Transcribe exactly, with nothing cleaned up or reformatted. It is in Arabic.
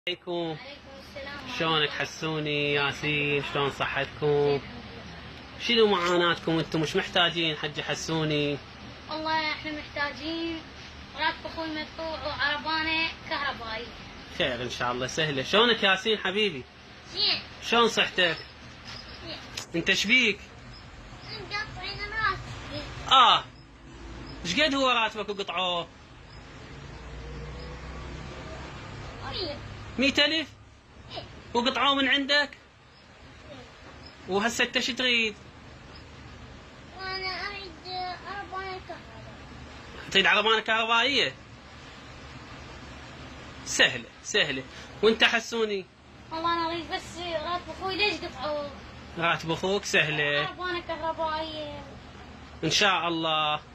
عليكم. عليكم السلام. شلونك حسوني ياسين؟ شلون صحتكم؟ شنو معاناتكم انتم؟ مش محتاجين حج حسوني؟ والله احنا محتاجين راتب اخوي مدفوع وعربانه كهربائي. خير ان شاء الله سهله. شلونك ياسين حبيبي؟ زين. شلون صحتك؟ زين. انت شبيك؟ مقطعين راسي. اه ايش قد هو راتبك وقطعوه؟ طيب. مئة ألف؟ وقطعوه من عندك؟ وهسه انت شو تريد؟ وانا اريد عربانه كهربائي. تريد عربانه كهربائيه؟ سهله سهله. وانت حسوني؟ والله انا اريد بس راتب اخوي ليش قطعوه؟ راتب اخوك سهله عربانه كهربائيه. ان شاء الله.